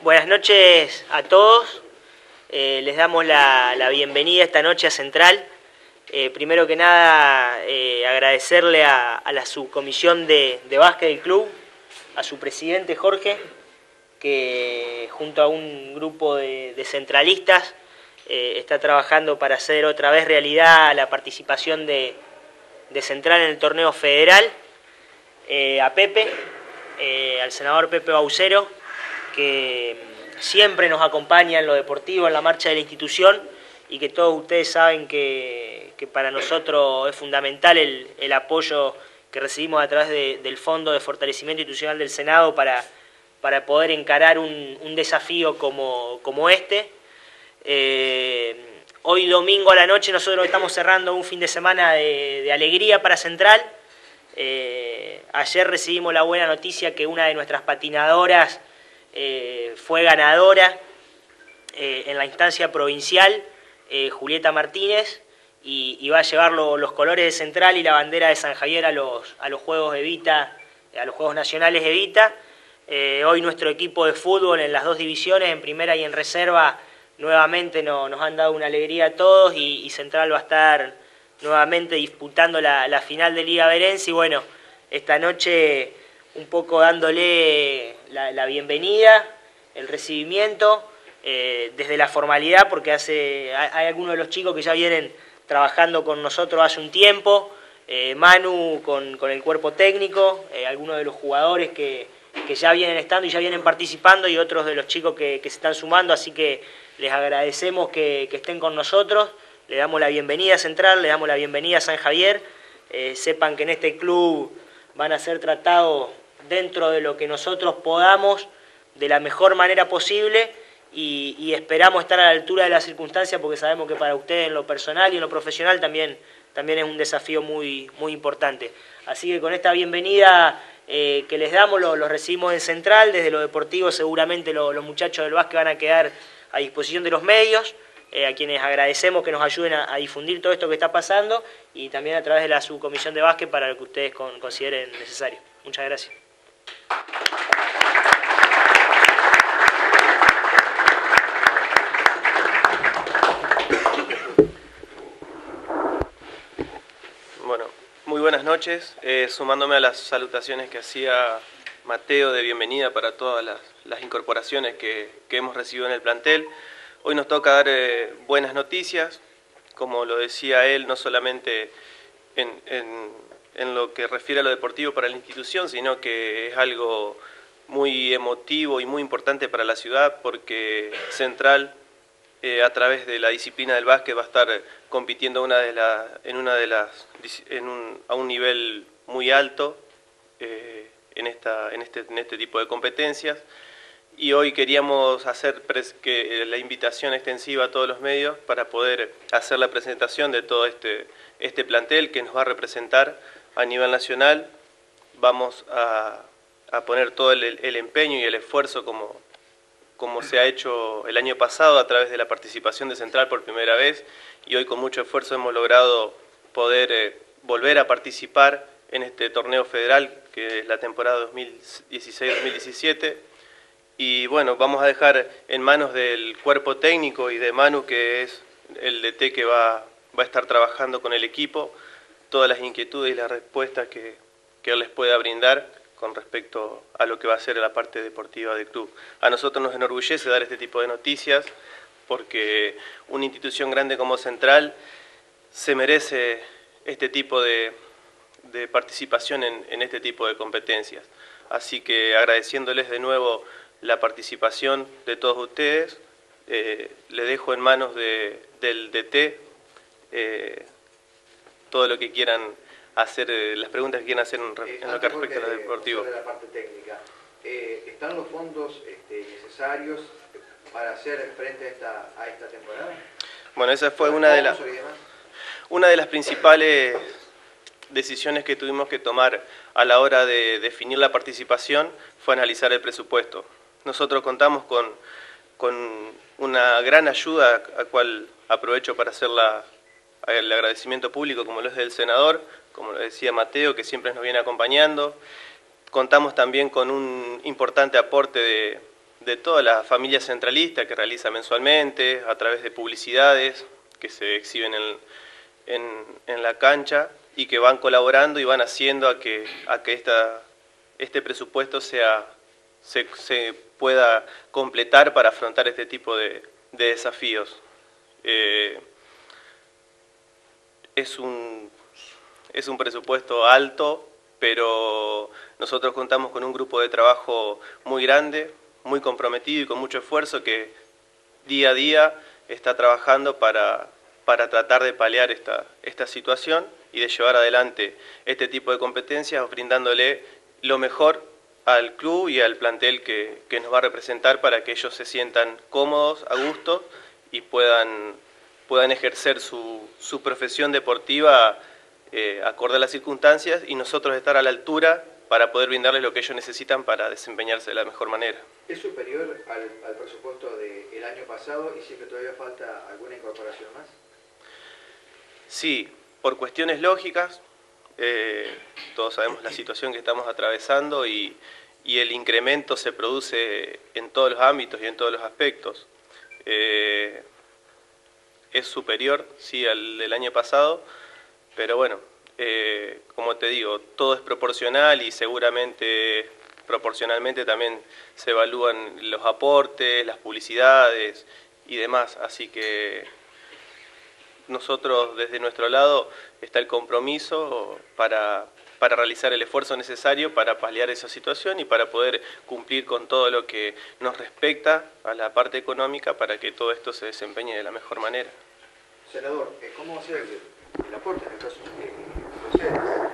Buenas noches a todos. Les damos la bienvenida esta noche a Central. Primero que nada, agradecerle a la subcomisión de básquet del club, a su presidente Jorge, que junto a un grupo de centralistas está trabajando para hacer otra vez realidad la participación de Central en el torneo federal. A Pepe, al senador Pepe Baucero, que siempre nos acompaña en lo deportivo, en la marcha de la institución, y que todos ustedes saben que para nosotros es fundamental el apoyo que recibimos a través del Fondo de Fortalecimiento Institucional del Senado para poder encarar un desafío como este. Hoy domingo a la noche nosotros estamos cerrando un fin de semana de alegría para Central. Ayer recibimos la buena noticia que una de nuestras patinadoras fue ganadora en la instancia provincial, Julieta Martínez, y va a llevar los colores de Central y la bandera de San Javier a los Juegos Evita, a los Juegos Nacionales Evita. Hoy nuestro equipo de fútbol en las dos divisiones, en primera y en reserva, nuevamente nos han dado una alegría a todos, y Central va a estar nuevamente disputando la final de Liga Verense. Y bueno, esta noche un poco dándole la bienvenida, el recibimiento, desde la formalidad, porque hay algunos de los chicos que ya vienen trabajando con nosotros hace un tiempo, Manu con el cuerpo técnico, algunos de los jugadores que ya vienen estando y ya vienen participando, y otros de los chicos que se están sumando, así que les agradecemos que estén con nosotros. Le damos la bienvenida a Central, le damos la bienvenida a San Javier. Sepan que en este club van a ser tratados dentro de lo que nosotros podamos, de la mejor manera posible, y esperamos estar a la altura de las circunstancias, porque sabemos que para ustedes en lo personal y en lo profesional también es un desafío muy, muy importante. Así que con esta bienvenida que les damos, los recibimos en Central. Desde lo deportivo seguramente los muchachos del básquet van a quedar a disposición de los medios, a quienes agradecemos que nos ayuden a difundir todo esto que está pasando, y también a través de la subcomisión de básquet para lo que ustedes consideren necesario. Muchas gracias. Bueno, muy buenas noches. Sumándome a las salutaciones que hacía Mateo de bienvenida para todas las incorporaciones que hemos recibido en el plantel. Hoy nos toca dar buenas noticias, como lo decía él, no solamente en lo que refiere a lo deportivo para la institución, sino que es algo muy emotivo y muy importante para la ciudad, porque Central, a través de la disciplina del básquet, va a estar compitiendo a un nivel muy alto en este tipo de competencias. Y hoy queríamos hacer la invitación extensiva a todos los medios para poder hacer la presentación de todo este plantel que nos va a representar a nivel nacional. Vamos a poner todo el empeño y el esfuerzo como se ha hecho el año pasado a través de la participación de Central por primera vez, y hoy con mucho esfuerzo hemos logrado poder volver a participar en este torneo federal, que es la temporada 2016-2017. Y bueno, vamos a dejar en manos del cuerpo técnico y de Manu, que es el DT que va a estar trabajando con el equipo, todas las inquietudes y las respuestas que él les pueda brindar con respecto a lo que va a ser la parte deportiva del club. A nosotros nos enorgullece dar este tipo de noticias, porque una institución grande como Central se merece este tipo de participación en este tipo de competencias. Así que agradeciéndoles de nuevo la participación de todos ustedes, le dejo en manos del DT todo lo que quieran hacer, las preguntas que quieran hacer en lo que respecta a lo deportivo. Sobre la parte técnica, ¿están los fondos necesarios para hacer frente a esta temporada? Bueno, esa fue una de las principales decisiones que tuvimos que tomar a la hora de definir la participación, fue analizar el presupuesto. Nosotros contamos con una gran ayuda, a cual aprovecho para hacer el agradecimiento público, como lo es del senador, como lo decía Mateo, que siempre nos viene acompañando. Contamos también con un importante aporte de toda la familia centralista que realiza mensualmente, a través de publicidades que se exhiben en la cancha y que van colaborando y van haciendo a que este presupuesto se pueda completar para afrontar este tipo de desafíos. Es un presupuesto alto, pero nosotros contamos con un grupo de trabajo muy grande, muy comprometido y con mucho esfuerzo que día a día está trabajando para tratar de paliar esta situación y de llevar adelante este tipo de competencias, brindándole lo mejor al club y al plantel que nos va a representar para que ellos se sientan cómodos, a gusto y puedan ejercer su profesión deportiva acorde a las circunstancias y nosotros estar a la altura para poder brindarles lo que ellos necesitan para desempeñarse de la mejor manera. ¿Es superior al presupuesto del año pasado y siempre todavía falta alguna incorporación más? Sí, por cuestiones lógicas, todos sabemos la situación que estamos atravesando y el incremento se produce en todos los ámbitos y en todos los aspectos. Es superior, sí, al del año pasado, pero bueno, como te digo, todo es proporcional y seguramente proporcionalmente también se evalúan los aportes, las publicidades y demás, así que nosotros desde nuestro lado está el compromiso para realizar el esfuerzo necesario para paliar esa situación y para poder cumplir con todo lo que nos respecta a la parte económica para que todo esto se desempeñe de la mejor manera. Senador, ¿cómo va a ser el aporte en el caso de ustedes?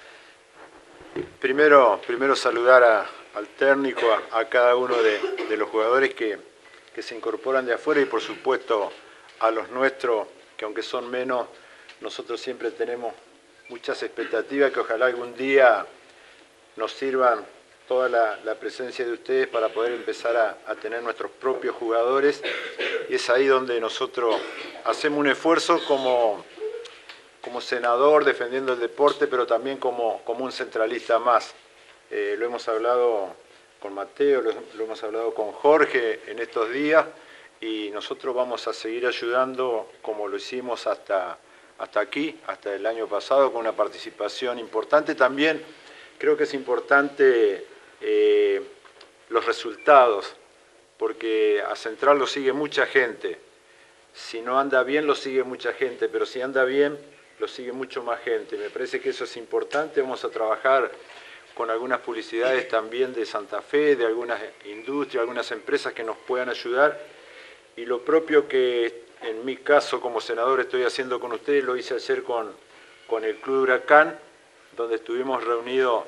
Primero saludar al técnico, a cada uno de los jugadores que se incorporan de afuera y por supuesto a los nuestros, que aunque son menos, nosotros siempre tenemos muchas expectativas que ojalá algún día nos sirvan toda la presencia de ustedes para poder empezar a tener nuestros propios jugadores, y es ahí donde nosotros hacemos un esfuerzo como senador defendiendo el deporte, pero también como un centralista más. Lo hemos hablado con Mateo, lo hemos hablado con Jorge en estos días, y nosotros vamos a seguir ayudando como lo hicimos hasta aquí, hasta el año pasado, con una participación importante. También creo que es importante los resultados, porque a Central lo sigue mucha gente. Si no anda bien, lo sigue mucha gente, pero si anda bien, lo sigue mucho más gente. Me parece que eso es importante. Vamos a trabajar con algunas publicidades también de Santa Fe, de algunas industrias, algunas empresas que nos puedan ayudar. Y lo propio que en mi caso como senador estoy haciendo con ustedes, lo hice ayer con el Club Huracán, donde estuvimos reunidos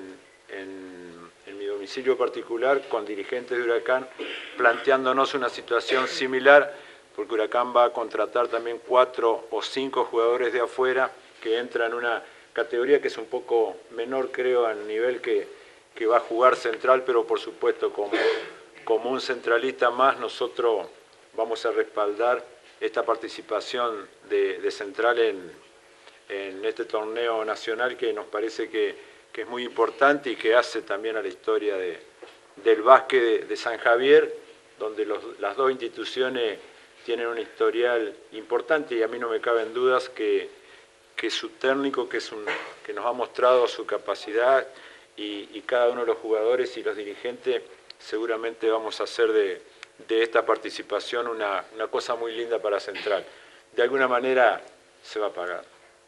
en mi domicilio particular con dirigentes de Huracán, planteándonos una situación similar, porque Huracán va a contratar también 4 o 5 jugadores de afuera que entran en una categoría que es un poco menor, creo, al nivel que va a jugar Central, pero por supuesto como un centralista más nosotros vamos a respaldar esta participación de Central en este torneo nacional que nos parece que es muy importante y que hace también a la historia del básquet de San Javier, donde las dos instituciones tienen un historial importante y a mí no me caben dudas que su técnico, que nos ha mostrado su capacidad y cada uno de los jugadores y los dirigentes, seguramente vamos a hacer de esta participación una cosa muy linda para Central. De alguna manera se va a pagar.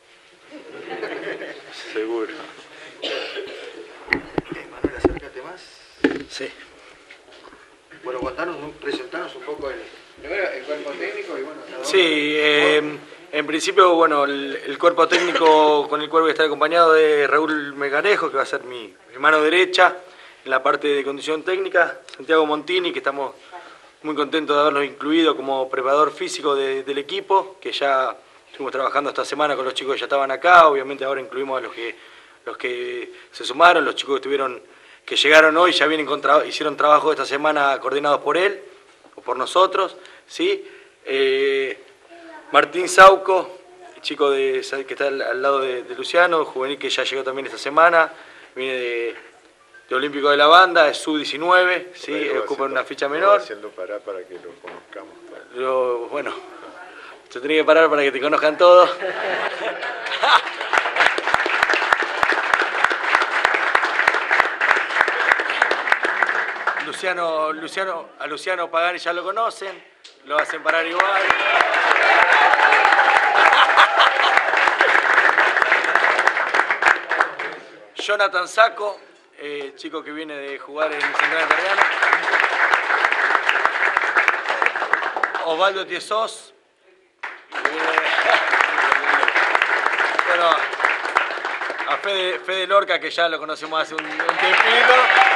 Seguro. Manuel, acércate más. Sí. Bueno, presentanos un poco primero el cuerpo técnico y bueno... Sí, en principio, bueno, el cuerpo técnico con el cual voy a estar acompañado de Raúl Meganejo, que va a ser mi mano derecha en la parte de condición técnica, Santiago Montini, que estamos muy contentos de haberlos incluido como preparador físico del equipo, que ya estuvimos trabajando esta semana con los chicos que ya estaban acá. Obviamente ahora incluimos a los que se sumaron, los chicos que llegaron hoy, ya hicieron trabajo esta semana coordinados por él o por nosotros, ¿sí? Martín Sauco, el chico que está al lado de Luciano, juvenil, que ya llegó también esta semana, viene de olímpico de la banda, es sub-19, ¿sí? Ocupa una ficha menor. Haciendo parar para que lo conozcamos. Bueno, yo tenía que parar para que te conozcan todos. A Luciano Pagani ya lo conocen, lo hacen parar igual. Jonathan Sacco, chico que viene de jugar en Central Italiano. Osvaldo Tiesos. Bueno, a Fede Lorca, que ya lo conocemos hace un tiempito.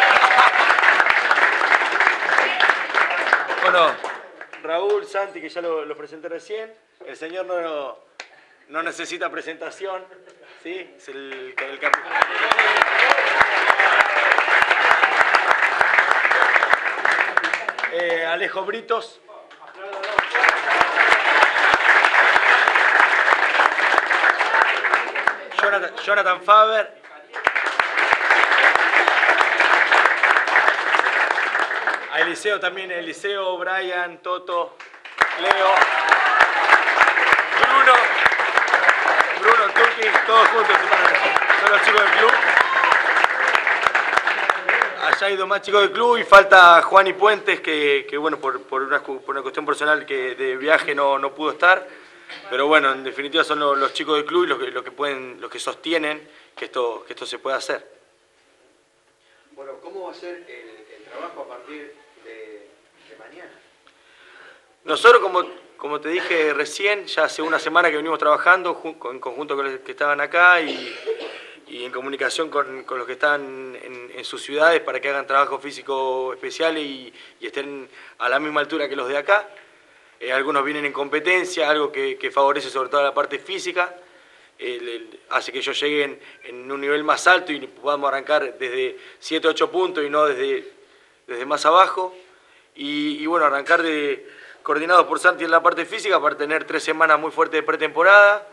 Bueno, Raúl Santi, que ya lo presenté recién. El señor no necesita presentación, ¿sí? Es el capitán. Alejo Britos. Jonathan Faber. A Eliseo también, Eliseo, Brian, Toto, Leo, Bruno, Tuki, todos juntos, son los chicos del club. Allá hay dos más chicos del club y falta Juan y Puentes, que bueno, por una cuestión personal que de viaje no pudo estar. Pero bueno, en definitiva son los chicos del club y los que sostienen que esto se pueda hacer. Bueno, ¿cómo va a ser el trabajo a partir de mañana? Nosotros, como te dije recién, ya hace una semana que venimos trabajando en conjunto con los que estaban acá y en comunicación con los que están en sus ciudades para que hagan trabajo físico especial y estén a la misma altura que los de acá. Algunos vienen en competencia, algo que favorece sobre todo la parte física, hace que ellos lleguen en un nivel más alto y podamos arrancar desde 7 8 puntos y no desde más abajo. Y bueno, arrancar coordinados por Santi en la parte física para tener 3 semanas muy fuertes de pretemporada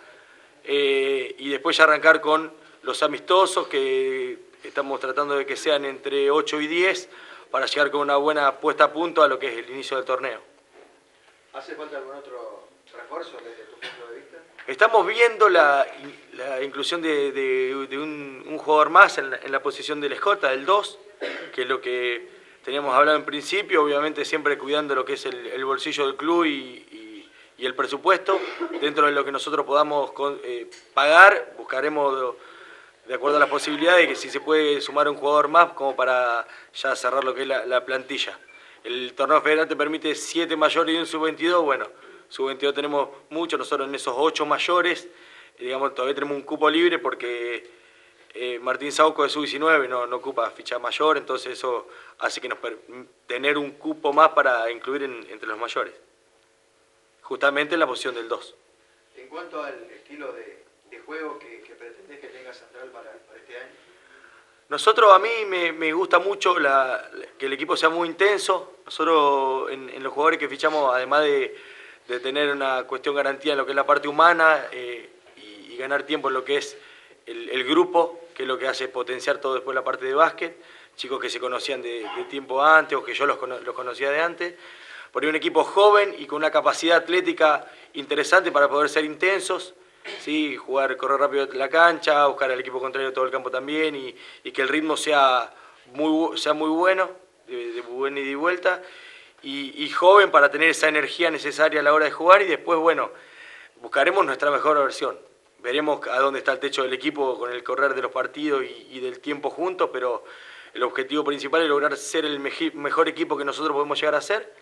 y después ya arrancar con los amistosos que estamos tratando de que sean entre 8 y 10 para llegar con una buena puesta a punto a lo que es el inicio del torneo. ¿Hace falta algún otro refuerzo desde tu punto de vista? Estamos viendo la inclusión de un jugador más en la posición del escolta, del 2, que es lo que teníamos hablado en principio, obviamente siempre cuidando lo que es el bolsillo del club y el presupuesto. Dentro de lo que nosotros podamos pagar, buscaremos de acuerdo a las posibilidades que si se puede sumar un jugador más como para ya cerrar lo que es la plantilla. El torneo federal te permite 7 mayores y un sub-22, bueno, sub-22 tenemos mucho, nosotros en esos 8 mayores, digamos, todavía tenemos un cupo libre porque Martín Sauco de sub-19 no ocupa ficha mayor, entonces eso hace que nos tener un cupo más para incluir entre los mayores, justamente en la posición del 2. En cuanto al estilo de juego que pretendés que tenga Central para este año. Nosotros, a mí me gusta mucho que el equipo sea muy intenso. Nosotros en los jugadores que fichamos, además de tener una cuestión garantía en lo que es la parte humana y ganar tiempo en lo que es el grupo, que es lo que hace potenciar todo después la parte de básquet, chicos que se conocían de tiempo antes o que yo los conocía de antes. Por ahí un equipo joven y con una capacidad atlética interesante para poder ser intensos. Sí, correr rápido la cancha, buscar al equipo contrario todo el campo también y que el ritmo sea muy bueno, de buen ida y vuelta, y joven para tener esa energía necesaria a la hora de jugar y después, bueno, buscaremos nuestra mejor versión. Veremos a dónde está el techo del equipo con el correr de los partidos y del tiempo juntos, pero el objetivo principal es lograr ser el mejor equipo que nosotros podemos llegar a ser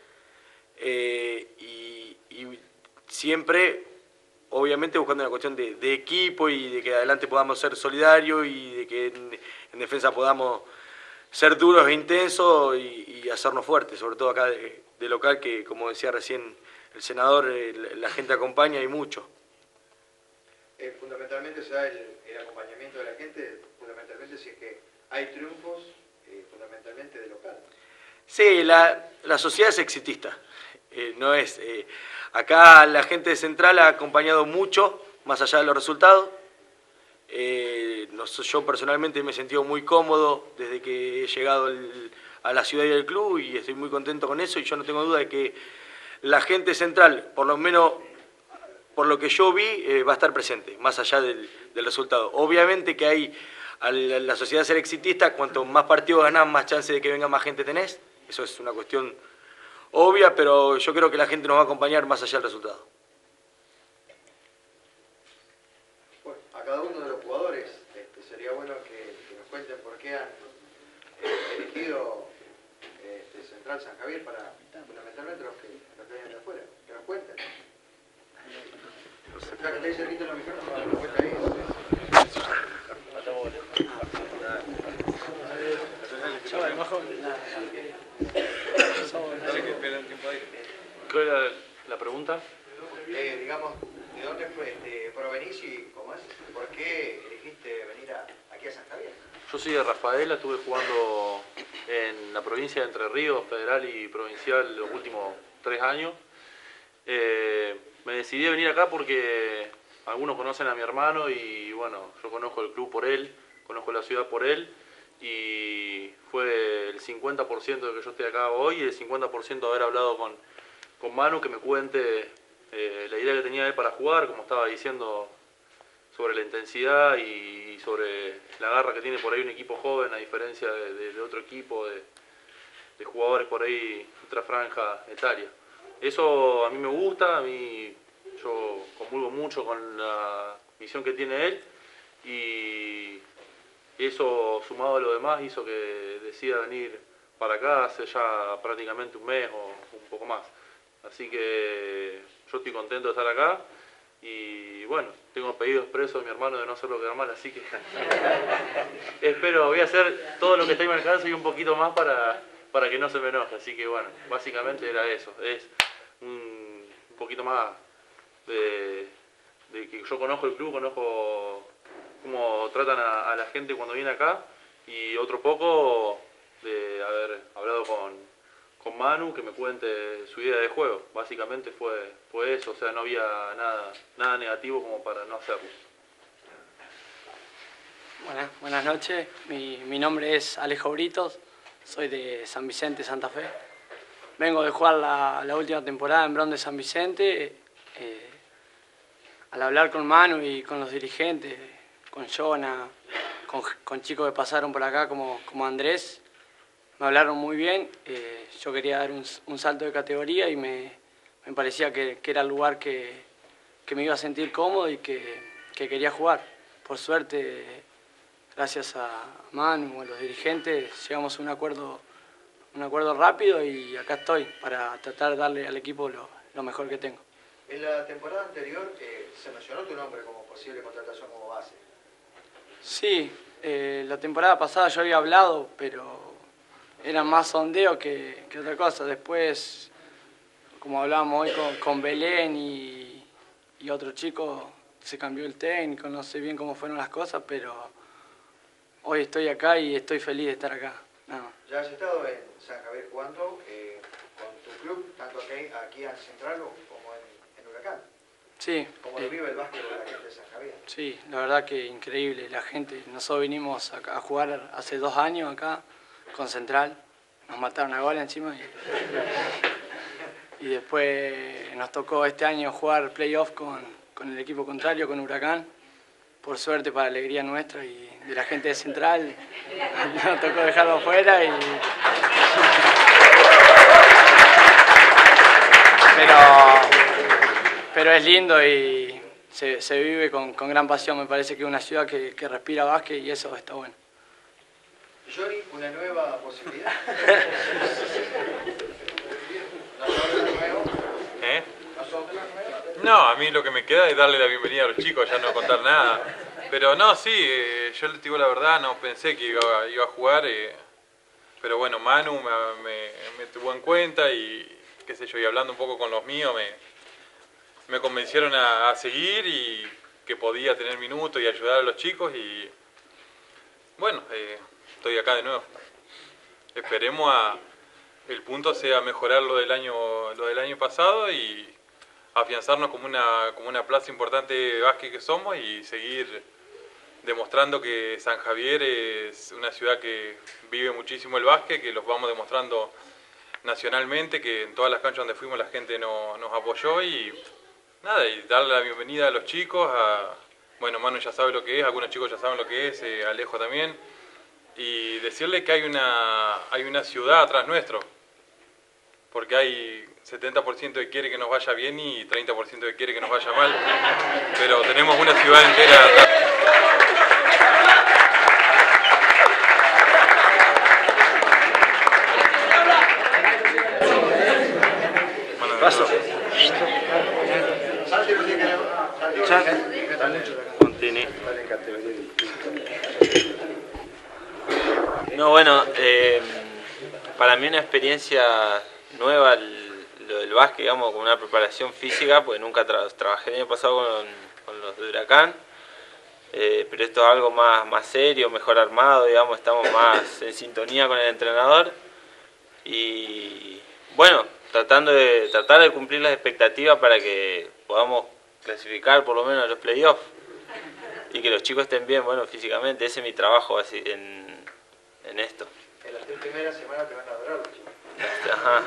y siempre... Obviamente buscando una cuestión de equipo y de que adelante podamos ser solidarios y de que en defensa podamos ser duros e intensos y hacernos fuertes, sobre todo acá de local, que como decía recién el senador, la gente acompaña y mucho. Fundamentalmente se da el acompañamiento de la gente, fundamentalmente si es que hay triunfos, fundamentalmente de local. Sí, la sociedad es exitista, no es... Acá la gente de Central ha acompañado mucho, más allá de los resultados. yo personalmente me he sentido muy cómodo desde que he llegado a la ciudad y al club y estoy muy contento con eso y yo no tengo duda de que la gente central, por lo menos por lo que yo vi, va a estar presente, más allá del resultado. Obviamente que hay, a la sociedad ser exitista, cuanto más partidos ganás, más chance de que venga más gente tenés. Eso es una cuestión obvia, pero yo creo que la gente nos va a acompañar más allá del resultado. Bueno, a cada uno de los jugadores sería bueno que nos cuenten por qué han elegido Central San Javier para fundamentalmente los que vienen de afuera, que nos cuenten. Ya que te dice Rito, los micrófonos, para que nos cuente ahí. ¿Cuál era la pregunta? Digamos, ¿de dónde provenís y cómo es? ¿Por qué elegiste venir aquí a San Javier? Yo soy de Rafaela, estuve jugando en la provincia de Entre Ríos, federal y provincial los últimos 3 años. Me decidí a venir acá porque algunos conocen a mi hermano y bueno, yo conozco el club por él, conozco la ciudad por él y fue el 50% de que yo estoy acá hoy y el 50% de haber hablado con Manu, que me cuente la idea que tenía él para jugar, como estaba diciendo, sobre la intensidad y sobre la garra que tiene por ahí un equipo joven a diferencia de otro equipo de jugadores por ahí otra franja etaria. Eso a mí me gusta, yo comulgo mucho con la visión que tiene él y eso sumado a lo demás hizo que decida venir para acá hace ya prácticamente un mes o un poco más. Así que yo estoy contento de estar acá y bueno, tengo pedido expreso de mi hermano de no hacerlo quedar mal, así que espero, voy a hacer todo lo que está en mi alcance y un poquito más para que no se me enoje. Así que bueno, básicamente era eso, es un poquito más de que yo conozco el club, conozco cómo tratan a la gente cuando viene acá y otro poco de haber hablado con Manu, que me cuente su idea de juego. Básicamente fue eso, o sea, no había nada negativo como para no hacerlo. Buenas noches, mi nombre es Alejo Britos, soy de San Vicente, Santa Fe. Vengo de jugar la última temporada en Bron de San Vicente. Al hablar con Manu y con los dirigentes, con Jonah, con chicos que pasaron por acá como Andrés, me hablaron muy bien. Yo quería dar un salto de categoría y me parecía que era el lugar que me iba a sentir cómodo y que quería jugar. Por suerte, gracias a Manu, a los dirigentes, llegamos a un acuerdo rápido y acá estoy para tratar de darle al equipo lo mejor que tengo. En la temporada anterior se mencionó tu nombre como posible contratación como base. Sí, la temporada pasada yo había hablado, pero era más sondeo que otra cosa. Después, como hablábamos hoy con Belén y otro chico, se cambió el técnico, no sé bien cómo fueron las cosas, pero hoy estoy acá y estoy feliz de estar acá. No. Ya has estado en San Javier jugando con tu club, tanto aquí en Central como en Huracán. Sí. ¿Cómo lo vive el básquet de la gente de San Javier? Sí, la verdad que increíble la gente. Nosotros vinimos a jugar hace 2 años acá con Central. Nos mataron a gol encima y después nos tocó este año jugar playoff con el equipo contrario, con Huracán. Por suerte, para alegría nuestra y de la gente de Central, nos tocó dejarlo afuera pero es lindo y se vive con gran pasión. Me parece que es una ciudad que respira básquet y eso está bueno. Johnny, una nueva posibilidad. No, a mí lo que me queda es darle la bienvenida a los chicos, ya no contar nada. Pero no, sí, yo les digo la verdad, no pensé que iba a jugar, pero bueno, Manu me tuvo en cuenta y qué sé yo, y hablando un poco con los míos, me convencieron a seguir y que podía tener minutos y ayudar a los chicos y bueno, estoy acá de nuevo. Esperemos el punto sea mejorar lo del año pasado y afianzarnos como una plaza importante de básquet que somos y seguir demostrando que San Javier es una ciudad que vive muchísimo el básquet, que los vamos demostrando nacionalmente, que en todas las canchas donde fuimos la gente nos apoyó y nada, y darle la bienvenida a los chicos, bueno, Manu ya sabe lo que es, algunos chicos ya saben lo que es, Alejo también, y decirle que hay una ciudad atrás nuestro, porque hay 70% que quiere que nos vaya bien y 30% que quiere que nos vaya mal, pero tenemos una ciudad entera atrás. Paso. No, bueno, para mí una experiencia nueva lo del básquet, digamos, con una preparación física, porque nunca trabajé el año pasado con los de Huracán, pero esto es algo más serio, mejor armado, digamos, estamos más en sintonía con el entrenador y bueno, tratar de cumplir las expectativas para que podamos clasificar por lo menos a los playoffs y que los chicos estén bien, bueno, físicamente. Ese es mi trabajo así en esto. En las 3 primeras semanas te van a adorar los chicos. Ajá.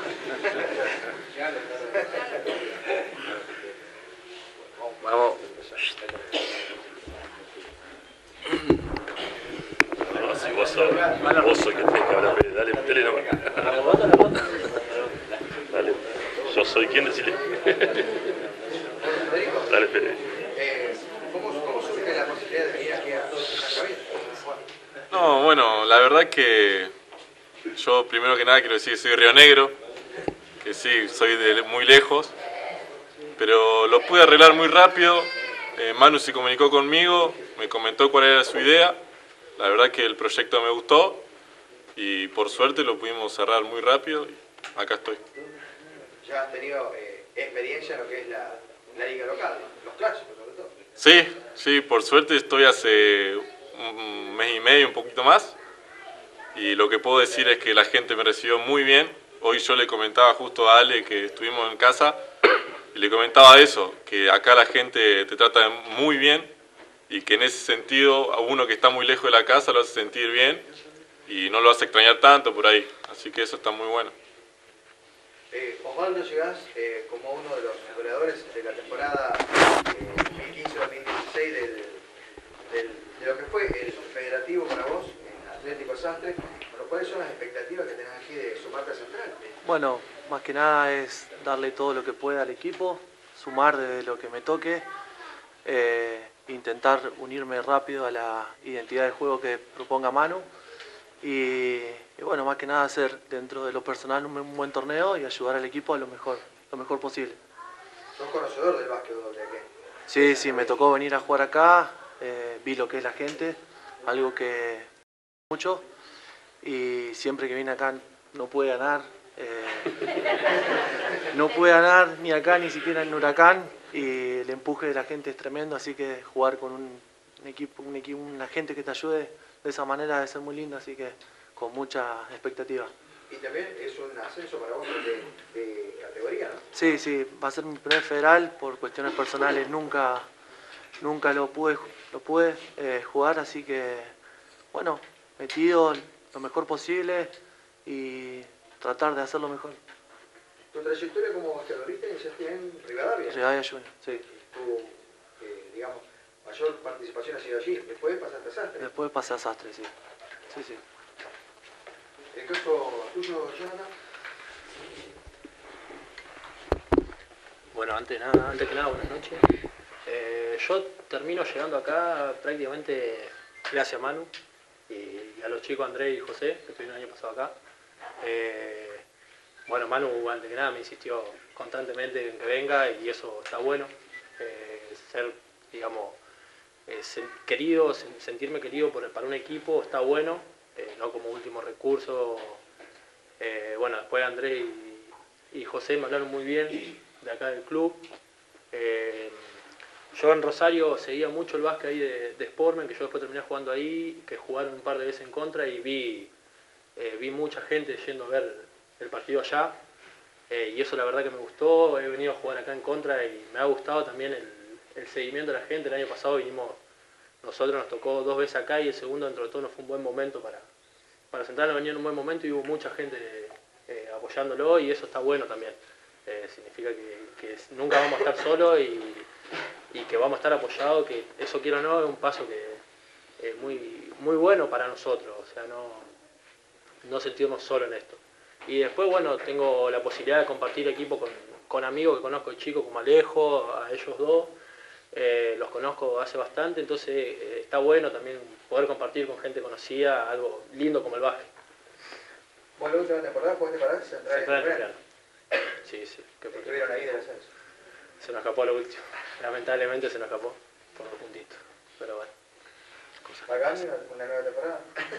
Vamos. No, si vos sos que tenés que hablar, dale, metele nomás. Dale. Yo soy quien decirle. Dale, Fede. ¿Cómo surge la posibilidad de venir aquí a San Javier? No, bueno, la verdad que yo primero que nada quiero decir que soy de Río Negro, que sí, soy de muy lejos, pero lo pude arreglar muy rápido. Manu se comunicó conmigo, me comentó cuál era su idea, la verdad que el proyecto me gustó y por suerte lo pudimos cerrar muy rápido y acá estoy. Ya has tenido experiencia en lo que es la liga local, los clásicos sobre todo. Sí, por suerte estoy hace un mes y medio, un poquito más, y lo que puedo decir es que la gente me recibió muy bien. Hoy yo le comentaba justo a Ale que estuvimos en casa y le comentaba eso, que acá la gente te trata muy bien y que en ese sentido a uno que está muy lejos de la casa lo hace sentir bien y no lo hace extrañar tanto por ahí, así que eso está muy bueno. Osvaldo, llegás como uno de los goleadores de la temporada 2015-2016 de lo que fue el federativo para vos, en Atlético Sastre. Bueno, ¿cuáles son las expectativas que tenés aquí de sumarte a Central? Bueno, más que nada es darle todo lo que pueda al equipo, sumar de lo que me toque, intentar unirme rápido a la identidad de juego que proponga Manu y bueno, más que nada hacer dentro de lo personal un buen torneo y ayudar al equipo a lo mejor posible. ¿Sos conocedor del básquetbol de aquí? Sí, me tocó venir a jugar acá, vi lo que es la gente, algo que mucho y siempre que vine acá no pude ganar. No pude ganar ni acá ni siquiera en Huracán y el empuje de la gente es tremendo, así que jugar con un equipo, una gente que te ayude de esa manera debe ser muy lindo, así que con mucha expectativa. Y también es un ascenso para vos de categoría, ¿no? Sí, va a ser mi primer federal, por cuestiones personales nunca lo pude jugar, así que bueno, metido lo mejor posible y tratar de hacerlo mejor. ¿Tu trayectoria como basquetbolista iniciaste en Rivadavia? Rivadavia Junior, sí. Tu, digamos, mayor participación ha sido allí, después pasaste a Sastre. Después pasé a Sastre, sí. Sí. ¿El caso tuyo, Jonathan? Bueno, antes que nada, buenas noches. Yo termino llegando acá prácticamente gracias a Manu y a los chicos Andrés y José, que estuvieron el año pasado acá. Bueno, Manu antes que nada me insistió constantemente en que venga y eso está bueno. Ser, digamos, querido, sentirme querido para un equipo está bueno, no como último recurso. Bueno, después Andrés y José me hablaron muy bien de acá del club. Yo en Rosario seguía mucho el básquet ahí de Sportman, que yo después terminé jugando ahí, que jugaron un par de veces en contra y vi mucha gente yendo a ver el partido allá y eso la verdad que me gustó. He venido a jugar acá en contra y me ha gustado también el seguimiento de la gente. El año pasado vinimos Nosotros nos tocó 2 veces acá y el segundo dentro de todo no fue un buen momento para Central, no venía en un buen momento y hubo mucha gente apoyándolo y eso está bueno también. Significa que nunca vamos a estar solos y que vamos a estar apoyados, que eso quiero o no, es un paso que es muy bueno para nosotros, o sea, no sentirnos solos en esto. Y después, bueno, tengo la posibilidad de compartir equipo con amigos que conozco de chicos como Alejo, a ellos dos, los conozco hace bastante, entonces está bueno también poder compartir con gente conocida, algo lindo como el básquet. ¿Vos la última temporada jugaste para Central? Sí. Estuvieron ahí del ascenso. Se nos escapó lo último. Lamentablemente se nos escapó por 2 puntitos. Pero bueno. ¿Acá una nueva temporada?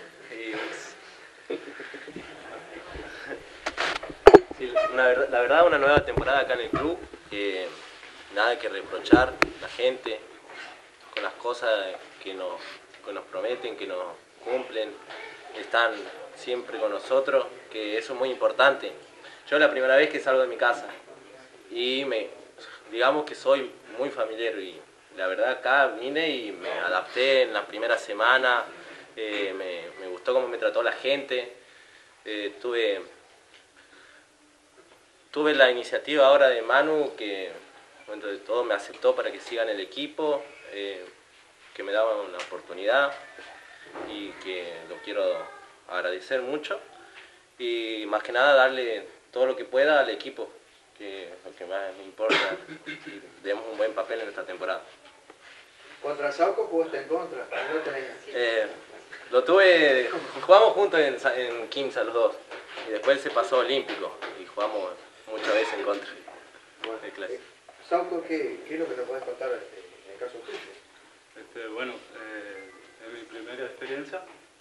Sí, la verdad, una nueva temporada acá en el club. Nada que reprochar, la gente, con las cosas que nos prometen, que nos cumplen, están siempre con nosotros, que eso es muy importante. Yo es la primera vez que salgo de mi casa y digamos que soy muy familiar y la verdad acá vine y me adapté en la primera semana, me gustó cómo me trató la gente, tuve la iniciativa ahora de Manu que dentro de todo me aceptó para que siga en el equipo, que me daba una oportunidad y que lo quiero agradecer mucho y más que nada darle todo lo que pueda al equipo, que es lo que más me importa, y demos un buen papel en esta temporada. ¿Contra Sauco jugaste en contra? Jugamos juntos en Quimsa los dos, y después se pasó a Olímpico, y jugamos muchas veces en contra. Sauco, ¿qué es lo que nos podés contar en el caso tuyo? Bueno, es mi primera experiencia,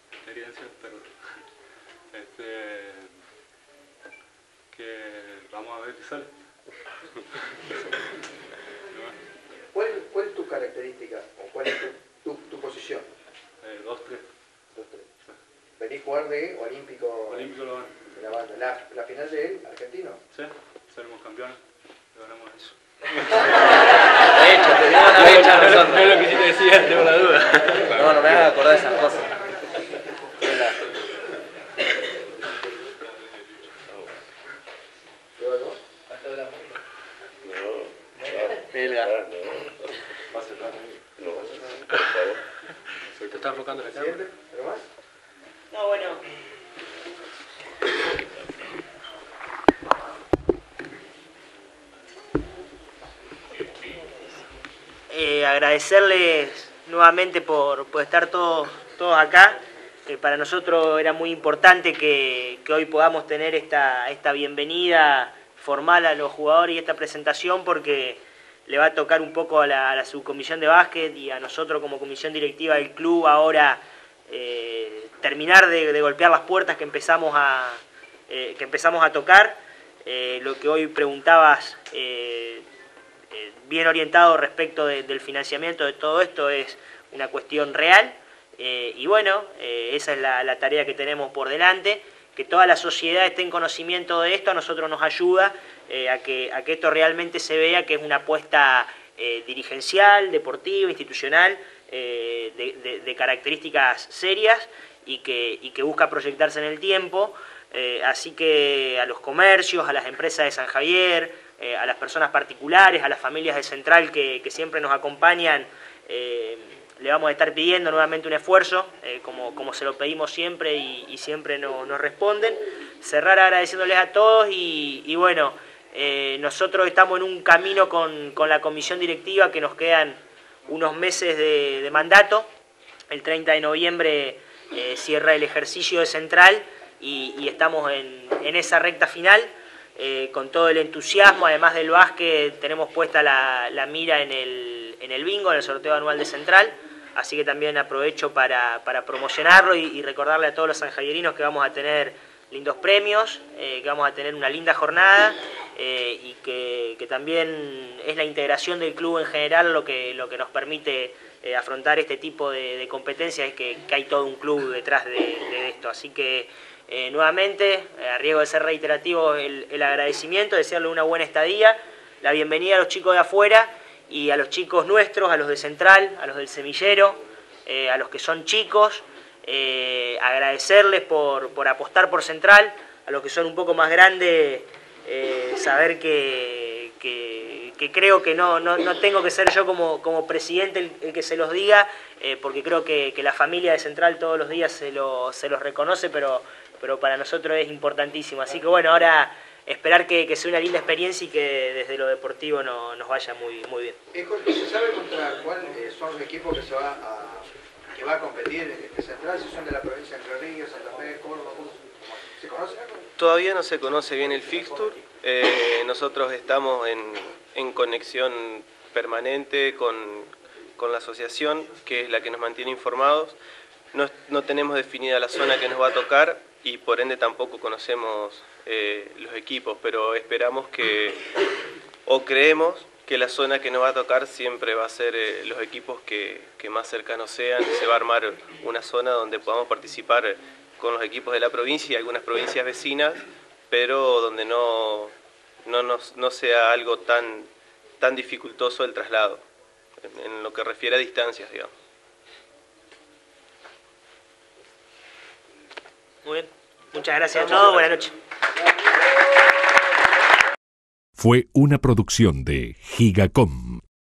que vamos a ver qué sale. ¿Cuál es tu característica o cuál es tu posición? 2-3. ¿Venís a jugar de Olímpico? Olímpico lo van. ¿La final de él, argentino? Sí, seremos campeones, ganamos eso. No es lo que sí te decía, tengo la duda. No me hagas acordar de esas cosas. ¿Te estás enfocando en la cámara? ¿Pero más? No, bueno. Agradecerles nuevamente por estar todos acá. Para nosotros era muy importante que hoy podamos tener esta bienvenida formal a los jugadores y esta presentación porque le va a tocar un poco a la subcomisión de básquet y a nosotros como comisión directiva del club ahora terminar de golpear las puertas que empezamos a tocar. Lo que hoy preguntabas, bien orientado respecto del financiamiento de todo esto, es una cuestión real. Y bueno, esa es la tarea que tenemos por delante. Que toda la sociedad esté en conocimiento de esto a nosotros nos ayuda a que esto realmente se vea que es una apuesta dirigencial, deportiva, institucional, de características serias y que busca proyectarse en el tiempo. Así que a los comercios, a las empresas de San Javier, a las personas particulares, a las familias de Central que siempre nos acompañan, le vamos a estar pidiendo nuevamente un esfuerzo, como se lo pedimos siempre y siempre nos responden. Cerrar agradeciéndoles a todos y bueno, nosotros estamos en un camino con la comisión directiva que nos quedan unos meses de mandato. El 30 de noviembre cierra el ejercicio de Central y estamos en esa recta final. Con todo el entusiasmo, además del básquet, tenemos puesta la mira en el bingo, en el sorteo anual de Central, así que también aprovecho para promocionarlo y recordarle a todos los sanjayerinos que vamos a tener lindos premios, que vamos a tener una linda jornada y que también es la integración del club en general lo que nos permite afrontar este tipo de competencias, es que hay todo un club detrás de esto, así que nuevamente, a riesgo de ser reiterativo, el agradecimiento, desearle una buena estadía, la bienvenida a los chicos de afuera y a los chicos nuestros, a los de Central, a los del Semillero, a los que son chicos, agradecerles por apostar por Central, a los que son un poco más grandes, saber que creo que no tengo que ser yo como presidente el que se los diga, porque creo que la familia de Central todos los días se los reconoce, pero para nosotros es importantísimo. Así que bueno, ahora esperar que sea una linda experiencia y que desde lo deportivo nos vaya muy bien. ¿Se sabe contra cuál son los equipos que va a competir en Central? Si son de la provincia de Entre Ríos, Santa Fe, Córdoba, ¿se conoce algo? Todavía no se conoce bien el fixture. Nosotros estamos en conexión permanente con la asociación, que es la que nos mantiene informados. No tenemos definida la zona que nos va a tocar y por ende tampoco conocemos los equipos, pero esperamos creemos que la zona que nos va a tocar siempre va a ser los equipos que más cercanos sean. Se va a armar una zona donde podamos participar con los equipos de la provincia y algunas provincias vecinas, pero donde no sea algo tan dificultoso el traslado, en lo que refiere a distancias, digamos. Muy bien, muchas gracias a todos, buenas noches. Fue una producción de Gigacom.